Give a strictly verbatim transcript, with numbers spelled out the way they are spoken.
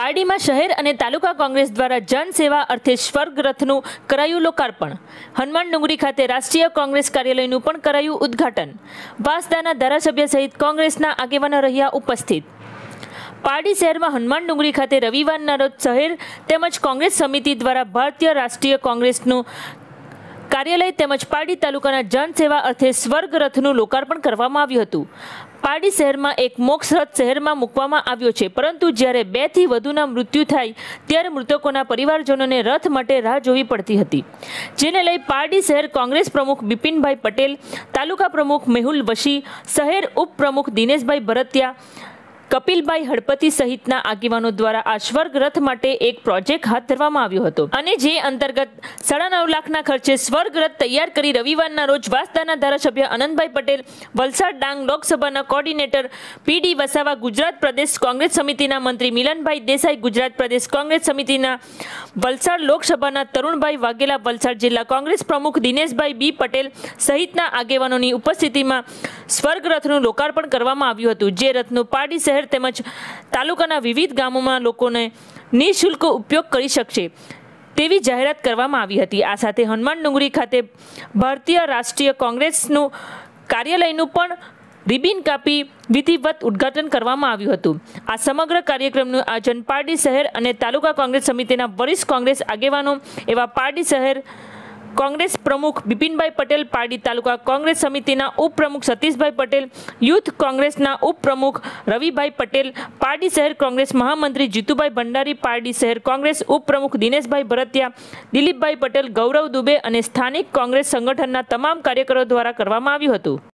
પારડીમાં શહેર અને તાલુકા કોંગ્રેસ દ્વારા જનસેવા અર્થે સ્વર્ગ રથનું કરાયું લોકાર્પણ. હનુમાન ડુંગરી ખાતે રાષ્ટ્રીય કોંગ્રેસ કાર્યાલયનું પણ કરાયું ઉદ્ઘાટન. વાંસદાના ધારાસભ્ય સહિત કોંગ્રેસના આગેવાનો રહ્યા ઉપસ્થિત. પારડી શહેરમાં હનુમાન ડુંગરી ખાતે રવિવારના રોજ શહેર તેમજ કોંગ્રેસ સમિતિ દ્વારા ભારતીય રાષ્ટ્રીય કોંગ્રેસનું કાર્યાલય તેમજ પારડી તાલુકાના જનસેવા અર્થે સ્વર્ગ રથનું લોકાર્પણ કરવામાં આવ્યું હતું. પારડી શહેરમાં એક મોક્ષ રથ શહેરમાં મૂકવામાં આવ્યો છે, પરંતુ જ્યારે બે થી વધુના મૃત્યુ થાય ત્યારે મૃતકોના પરિવારજનોને રથ માટે રાહ જોવી પડતી હતી, જેને લઈ પારડી શહેર કોંગ્રેસ પ્રમુખ બિપિનભાઈ પટેલ, તાલુકા પ્રમુખ મેહુલ વશી, શહેર ઉપપ્રમુખ દિનેશભાઈ ભરતિયા, કપિલભાઈ હળપતિ સહિતના આગેવાનો દ્વારા આ સ્વર્ગ રથ માટે એક પ્રોજેક્ટ હાથ ધરવામાં આવ્યો હતો અને જે અંતર્ગત સાડા નવ લાખના ખર્ચે સ્વર્ગ રથ તૈયાર કરી રવિવારના રોજ વાંસદાના ધારાસભ્ય આનંદભાઈ પટેલ, વલસાડ ડાંગ લોકસભાના કોર્ડિનેટર પીડી વસાવા, ગુજરાત પ્રદેશ કોંગ્રેસ સમિતિના મંત્રી મિલનભાઈ દેસાઈ, ગુજરાત પ્રદેશ કોંગ્રેસ સમિતિના વલસાડ લોકસભાના તરુણભાઈ વાઘેલા, વલસાડ જિલ્લા કોંગ્રેસ પ્રમુખ દિનેશભાઈ બી પટેલ સહિતના આગેવાનોની ઉપસ્થિતિમાં સ્વર્ગ રથનું લોકાર્પણ કરવામાં આવ્યું હતું, જે રથનું પારડી શહેર તેમજ તાલુકાના વિવિધ ગામોમાં લોકોને નિઃશુલ્ક ઉપયોગ કરી શકશે તેવી જાહેરાત કરવામાં આવી હતી. આ સાથે હનુમાન ડુંગરી ખાતે ભારતીય રાષ્ટ્રીય કોંગ્રેસનું કાર્યાલયનું પણ રિબિન કાપી વિધિવત ઉદ્ઘાટન કરવામાં આવ્યું હતું. આ સમગ્ર કાર્યક્રમનું આયોજન પારડી શહેર અને તાલુકા કોંગ્રેસ સમિતિના વરિષ્ઠ કોંગ્રેસ આગેવાનો એવા પારડી શહેર કોંગ્રેસ પ્રમુખ બિપિનભાઈ પટેલ, પારડી તાલુકા કોંગ્રેસ સમિતિના ઉપપ્રમુખ સતીશભાઈ પટેલ, યુથ કોંગ્રેસના ઉપપ્રમુખ રવિભાઈ પટેલ, પારડી શહેર કોંગ્રેસ મહામંત્રી જીતુભાઈ ભંડારી, પારડી શહેર કોંગ્રેસ ઉપપ્રમુખ દિનેશભાઈ ભરતિયા, દિલીપભાઈ પટેલ, ગૌરવ દુબે અને સ્થાનિક કોંગ્રેસ સંગઠનના તમામ કાર્યકરો દ્વારા કરવામાં આવ્યું હતું.